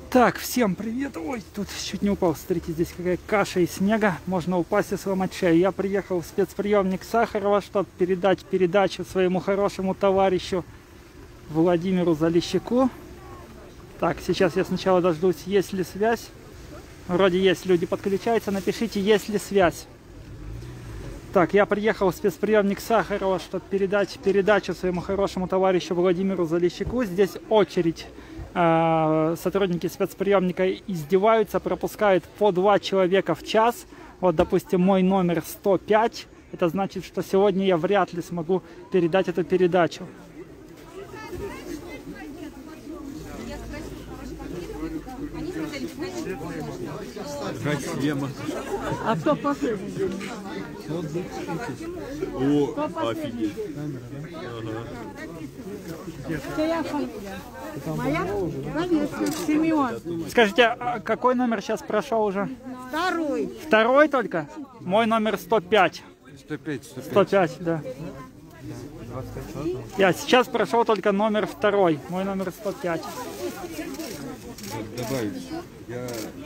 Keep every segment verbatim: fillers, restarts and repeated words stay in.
Так, всем привет. Ой, тут чуть не упал. Смотрите, здесь какая каша из снега. Можно упасть и сломать шею. Я приехал в спецприемник Сахарова, чтобы передать передачу своему хорошему товарищу Владимиру Залещику. Так, сейчас я сначала дождусь, есть ли связь. Вроде есть, люди подключаются. Напишите, есть ли связь. Так, я приехал в спецприемник Сахарова, чтобы передать передачу своему хорошему товарищу Владимиру Залещику. Здесь очередь. Сотрудники спецприемника издеваются, пропускают по два человека в час. Вот, допустим, мой номер сто пять. Это значит, что сегодня я вряд ли смогу передать эту передачу. А кто последний? О, офигеть. Чья фамилия? Моя? Конечно, Семен. Скажите, а какой номер сейчас прошел уже? Второй. Второй только? Мой номер сто пять. сто пять, сто пять. сто пять, да. Я сейчас прошел только номер второй. Мой номер сто пять. Добавить. Я...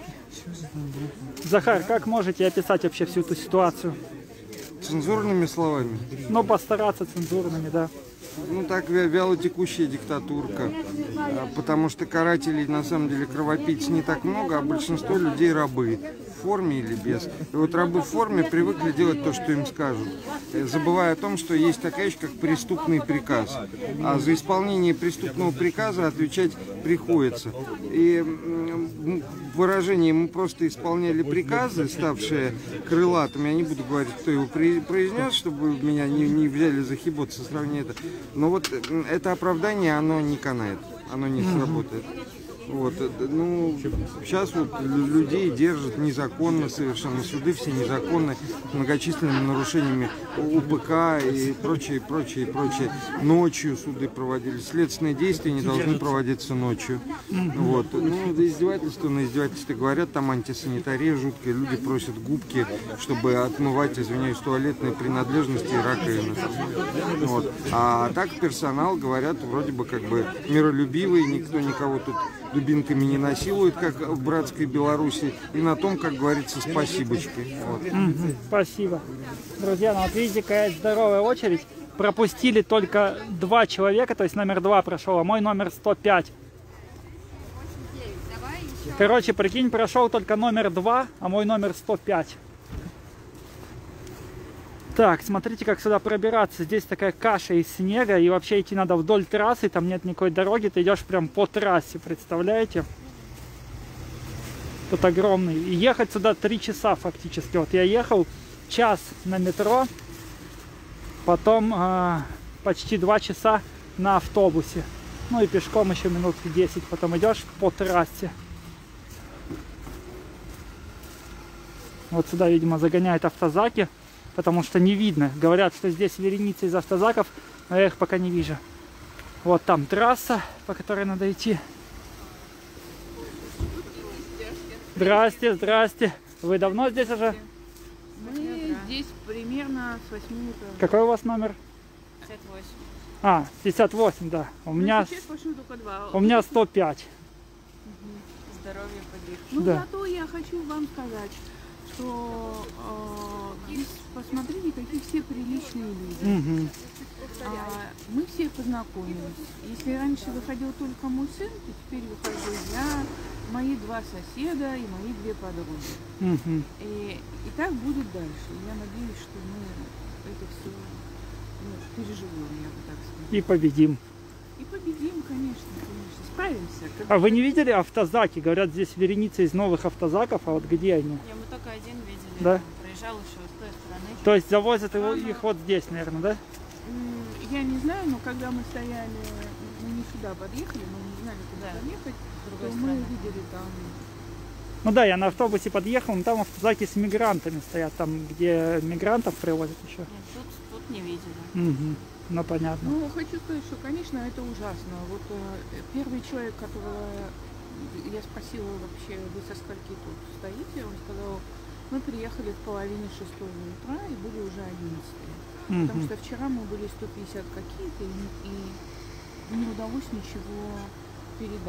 Захар, как можете описать вообще всю эту ситуацию? Цензурными словами. Ну, постараться цензурными, да. Ну так вялотекущая диктатурка. Потому что карателей на самом деле кровопийц не так много, а большинство людей рабы. В форме или без. И вот рабы в форме привыкли делать то, что им скажут, забывая о том, что есть такая вещь, как преступный приказ. А за исполнение преступного приказа отвечать приходится. И выражение «мы просто исполняли приказы», ставшие крылатыми, я не буду говорить, кто его произнес, чтобы меня не, не взяли за хибот со сравнения это. Но вот это оправдание, оно не канает, оно не сработает. Вот, ну, сейчас вот людей держат незаконно совершенно, суды все незаконны, с многочисленными нарушениями УПК и прочее, прочее, прочее. Ночью суды проводились, следственные действия не должны проводиться ночью. Вот, ну, издевательство на издевательство говорят, там антисанитария жуткая, люди просят губки, чтобы отмывать, извиняюсь, туалетные принадлежности и раковины. Вот. А так персонал, говорят, вроде бы как бы миролюбивый, никто никого тут дубинками не насилует, как в братской Беларуси, и на том, как говорится, спасибочки. Вот. Mm-hmm. Спасибо. Друзья, ну вот видите, какая здоровая очередь. Пропустили только два человека, то есть номер два прошел, а мой номер сто пять. Короче, прикинь, прошел только номер два, а мой номер сто пять. Так, смотрите, как сюда пробираться. Здесь такая каша из снега, и вообще идти надо вдоль трассы, там нет никакой дороги, ты идешь прям по трассе, представляете? Тут огромный. И ехать сюда три часа фактически. Вот я ехал час на метро, потом э, почти два часа на автобусе. Ну и пешком еще минут десять, потом идешь по трассе. Вот сюда, видимо, загоняют автозаки. Потому что не видно. Говорят, что здесь вереница из автозаков, но я их пока не вижу. Вот там трасса, по которой надо идти. Здрасте, здрасте. Вы давно здесь уже? Мы здесь примерно с восьми утра. Какой у вас номер? пятьдесят восемь. А, пятьдесят восемь, да. У меня, у меня сто пять. Угу. Здоровье подвиг. Ну, да. Зато я хочу вам сказать, что э, здесь посмотрите, какие все приличные люди. Угу. А, мы все познакомились. Если раньше выходил только мой сын, то теперь выхожу я, мои два соседа и мои две подруги. Угу. И, и так будет дальше. Я надеюсь, что мы это все ну, переживем, я бы так сказала. И победим. И победим, конечно, конечно. Справимся. Как... А вы не видели автозаки? Говорят, здесь вереница из новых автозаков, а вот где они? Я мы только один видели. Да? Проезжал еще с той стороны. То есть завозят его, их вот здесь, наверное, да? Я не знаю, но когда мы стояли, мы не сюда подъехали, мы не знали, куда Да. ехать, то Другой мы стороны. видели там. Ну да, я на автобусе подъехал, но там автозаки с мигрантами стоят, там, где мигрантов привозят еще. Нет, тут, тут не видели. Угу. Ну понятно. Ну, хочу сказать, что, конечно, это ужасно. Вот э, первый человек, которого я спросила вообще, вы со скольки тут стоите, он сказал, мы приехали в половине шестого утра и были уже одиннадцатые. Угу. Потому что вчера мы были сто пятьдесят какие-то, и, и не удалось ничего передать.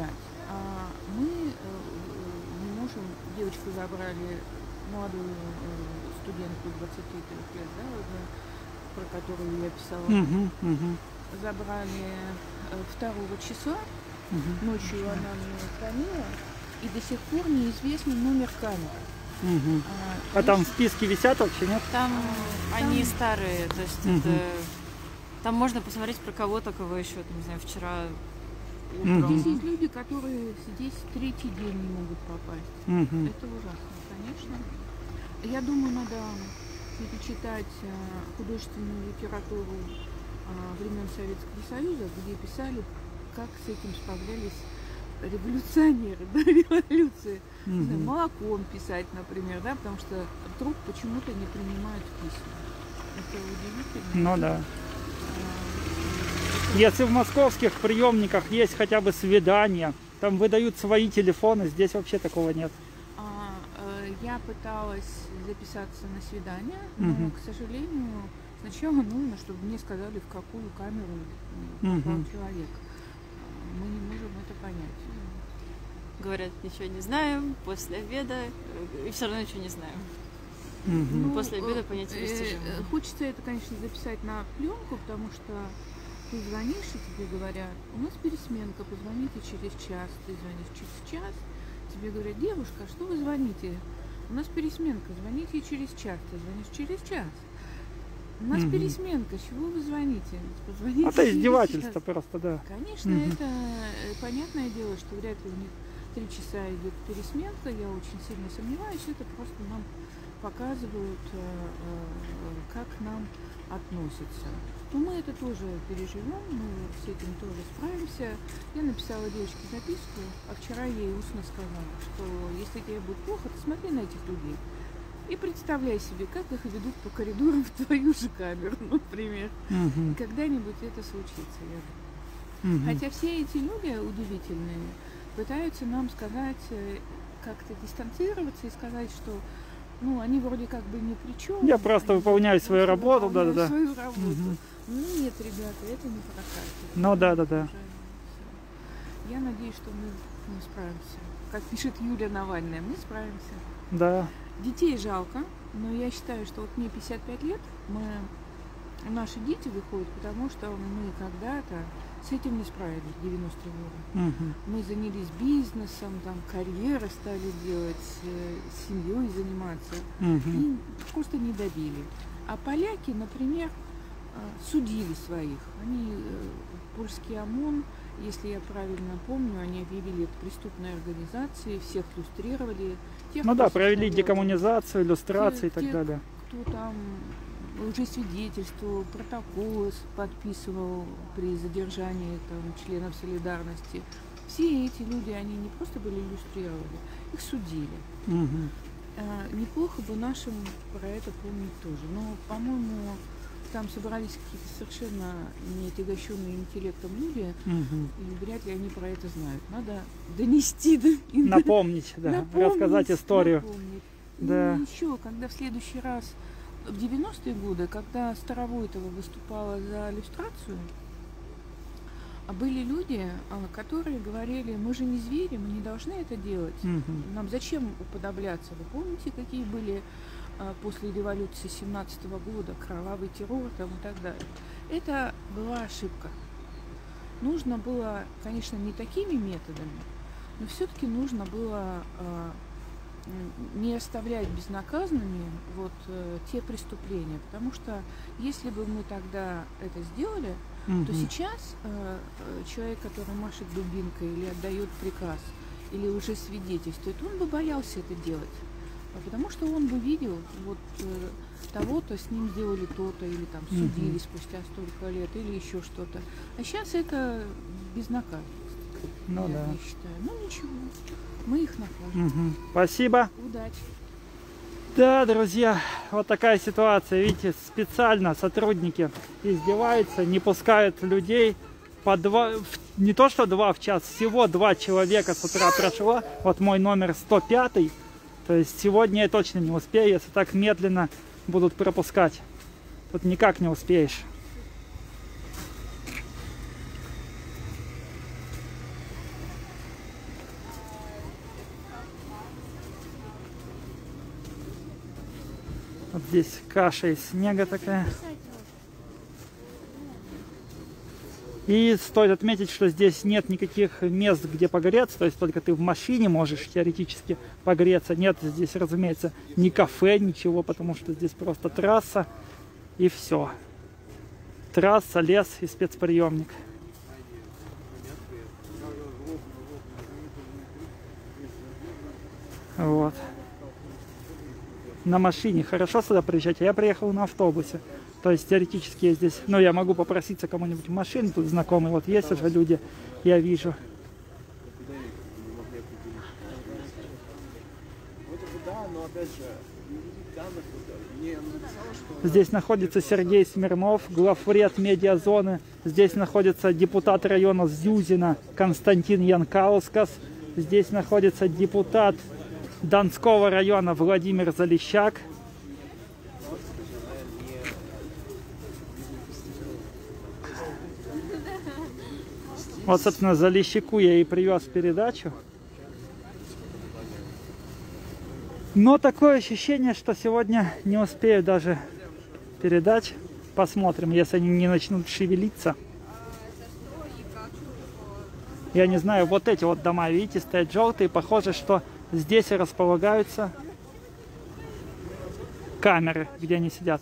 А мы не можем, девочку забрали, молодую студентку двадцати трёх лет, да, уже, про которую я писала, Угу, угу. забрали второго числа, Угу. ночью она мне звонила, и до сих пор неизвестен номер камеры. Угу. А, А там в списке висят вообще, нет? Там они Там- старые, то есть Мгм. это... Там можно посмотреть про кого-то, кого еще, там, не знаю, вчера Мгм. утром. Здесь есть люди, которые здесь третий день не могут попасть. Угу. Это ужасно, конечно. Я думаю, надо перечитать э, художественную литературу э, времен Советского Союза, где писали, как с этим справлялись революционеры, да, революции. Не знаю, молоком писать, например, да, потому что вдруг почему-то не принимают письма. Это удивительно. Ну да. А, Если в московских приемниках есть хотя бы свидания, там выдают свои телефоны, здесь вообще такого нет. А, э, я пыталась записаться на свидание, но, Мгм. к сожалению, сначала нужно, чтобы мне сказали, в какую камеру Мгм. попал человек. А, Мы не можем это понять. Говорят, ничего не знаем, после обеда, э, и все равно ничего не знаем. Мгм. Ну, после обеда понять э, достижимо. э, Хочется это, конечно, записать на пленку, потому что ты звонишь, и тебе говорят, у нас пересменка, позвоните через час. Ты звонишь через час, тебе говорят, девушка, что вы звоните? У нас пересменка, звоните через час. Ты звонишь через час. У нас Мгм. пересменка, чего вы звоните? Позвоните Это через издевательство час. просто, да. Конечно, Мгм. это э, понятное дело, что вряд ли у них три часа идет пересменка. Я очень сильно сомневаюсь. Это просто нам показывают, э, э, как к нам относятся. Но мы это тоже переживем, мы с этим тоже справимся. Я написала девочке записку, а вчера ей устно сказала, что если тебе будет плохо, то смотри на этих людей. И представляй себе, как их ведут по коридорам в твою же камеру, например. Мгм. Когда-нибудь это случится, я думаю. Мгм. Хотя все эти люди удивительные пытаются нам сказать, э, как-то дистанцироваться и сказать, что ну, они вроде как бы ни при чем. Я просто они выполняю просто свою работу, выполняют да-да-да. свою работу. Мгм. Ну нет, ребята, это не прокатит. Ну да-да-да. Уже всё. Я надеюсь, что мы, мы справимся. Как пишет Юлия Навальная, мы справимся. Да. Детей жалко, но я считаю, что вот мне пятьдесят пять лет, мы, наши дети выходят, потому что мы когда-то с этим не справились в девяностые годы. Мгм. Мы занялись бизнесом, там карьеры стали делать, э, семьей заниматься Мгм. и просто не добили. А поляки, например, э, судили своих. Они, э, польский ОМОН, если я правильно помню, они объявили это преступной организацией, всех люстрировали. Тех, Ну да, кто провели составлял- декоммунизацию, иллюстрации и те- так те- далее. кто там уже свидетельствовал, протоколы с- подписывал при задержании там, членов солидарности. Все эти люди, они не просто были иллюстрированы, их судили. Мгм. А, неплохо бы нашим про это помнить тоже. Но, по-моему, там собрались какие-то совершенно не отягощенные интеллектом люди, Мгм. и вряд ли они про это знают. Надо донести до им. Напомнить, да, Напомнить, рассказать историю. напомнить. Да. И еще, когда в следующий раз, в девяностые годы, когда Старовойтова выступала за иллюстрацию, а были люди, а, которые говорили, мы же не звери, мы не должны это делать. Мгм. Нам зачем уподобляться? Вы помните, какие были а, после революции семнадцатого года, кровавый террор там и так далее? Это была ошибка. Нужно было, конечно, не такими методами, но все-таки нужно было а, м, не оставлять безнаказанными вот э, те преступления, потому что если бы мы тогда это сделали, то Мгм. сейчас э, э, человек, который машет дубинкой или отдает приказ, или уже свидетельствует, он бы боялся это делать. А потому что он бы видел, вот э, того-то с ним сделали то-то, или там Мгм. судили спустя столько лет, или еще что-то. А сейчас это безнаказанность, Ну я, да. я считаю. Ну ничего, мы их накажем. Мгм. Спасибо. Удачи. Да, друзья, вот такая ситуация. Видите, специально сотрудники издеваются, не пускают людей по два, в- не то что два в час, всего два человека с утра прошло. Вот мой номер сто пятый. То есть сегодня я точно не успею, если так медленно будут пропускать. Тут никак не успеешь. Вот здесь каша из снега такая. И стоит отметить, что здесь нет никаких мест, где погреться, то есть только ты в машине можешь теоретически погреться. Нет здесь, разумеется, ни кафе, ничего, потому что здесь просто трасса и все. Трасса, лес и спецприемник. Вот. На машине хорошо сюда приезжать, а я приехал на автобусе. То есть теоретически я здесь, ну я могу попроситься кому-нибудь в машину, тут знакомые вот есть уже люди, я вижу. Здесь находится Сергей Смирнов, главред медиазоны. Здесь находится депутат района Зюзина Константин Янкаускас. Здесь находится депутат Донского района Владимир Залещак. Вот, собственно, Залещаку я и привез передачу. Но такое ощущение, что сегодня не успею даже передать. Посмотрим, если они не начнут шевелиться. Я не знаю, вот эти вот дома, видите, стоят желтые. Похоже, что здесь и располагаются камеры, где они сидят.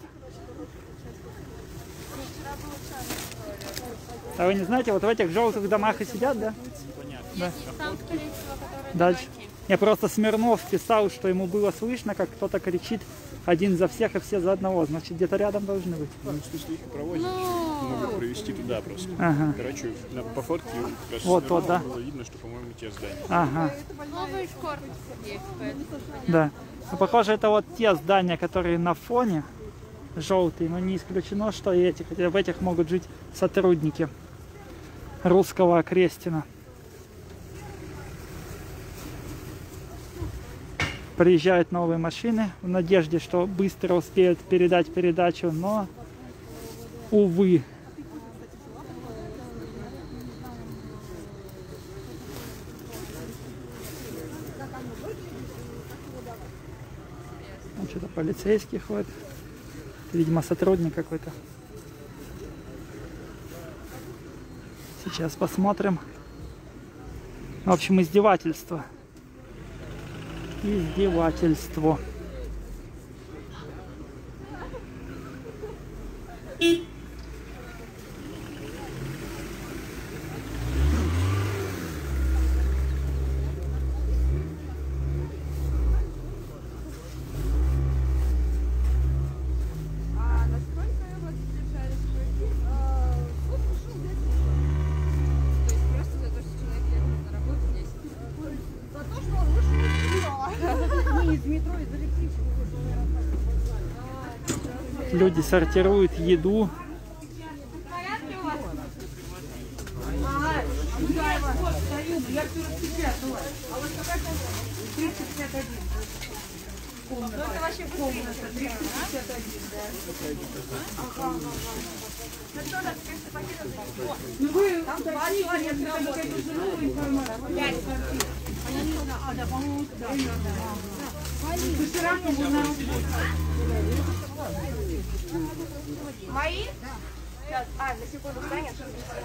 А вы не знаете, вот в этих желтых домах и сидят, да? Да. Дальше. Я просто Смирнов писал, что ему было слышно, как кто-то кричит: один за всех и все за одного. Значит, где-то рядом должны быть. Ну, в смысле, их проводят. Могут провести туда просто. Ага. Короче, на, по фотке как раз вот, вот, да. было видно, что, по-моему, те здания. Ага. Новый корпус есть, поэтому... Да. Ну, похоже, это вот те здания, которые на фоне желтые, но не исключено, что и эти. Хотя в этих могут жить сотрудники русского Окрестина. Приезжают новые машины в надежде, что быстро успеют передать передачу, но, увы. Там что-то полицейский ходит. Видимо, сотрудник какой-то. Сейчас посмотрим. В общем, издевательство. Издевательство. Люди сортируют еду. Мои? Сейчас. А, на секунду встанет.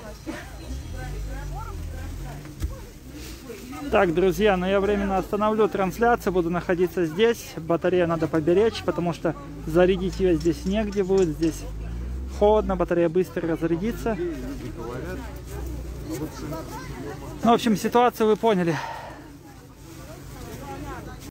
Так, друзья, но я временно остановлю трансляцию, буду находиться здесь. Батарею надо поберечь, потому что зарядить ее здесь негде будет. Здесь холодно, батарея быстро разрядится. Ну, в общем, ситуацию вы поняли.